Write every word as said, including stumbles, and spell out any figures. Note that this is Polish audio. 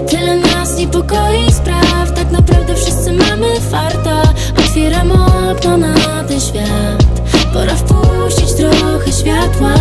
Tyle nas niepokoi spraw, tak naprawdę wszyscy mamy farta. Otwieram okno na ten świat, pora wpuścić trochę światła.